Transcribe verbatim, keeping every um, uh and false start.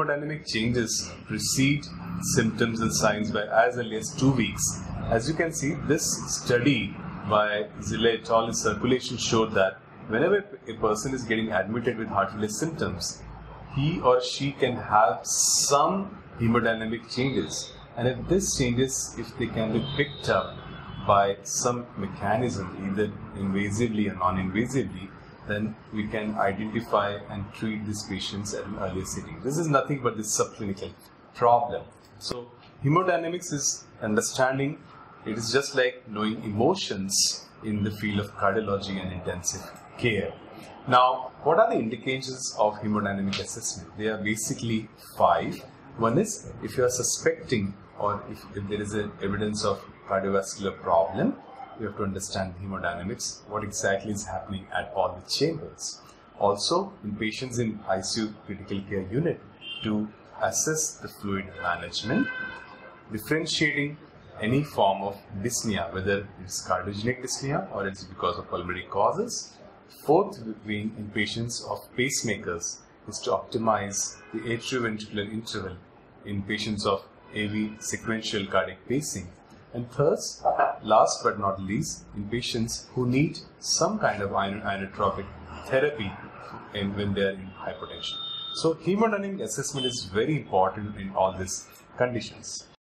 hemodynamic changes precede symptoms and signs by as early as two weeks. As you can see, this study by Zille et al. In Circulation showed that whenever a person is getting admitted with heart failure symptoms, he or she can have some hemodynamic changes. And if this changes, if they can be picked up by some mechanism, either invasively or non-invasively, then we can identify and treat these patients at an earlier setting. This is nothing but this subclinical problem. So hemodynamics is understanding, it is just like knowing emotions in the field of cardiology and intensive care. Now, what are the indications of hemodynamic assessment? They are basically five. One is if you are suspecting or if, if there is a evidence of cardiovascular problem, you have to understand hemodynamics, what exactly is happening at all the chambers. Also, in patients in I C U critical care unit, to assess the fluid management, differentiating any form of dyspnea, whether it's cardiogenic dyspnea or it's because of pulmonary causes. Fourth being in patients of pacemakers is to optimize the atrioventricular interval in patients of A V sequential cardiac pacing. And third, last but not least, in patients who need some kind of inotropic therapy in, when they are in hypertension. So hemodynamic assessment is very important in all these conditions.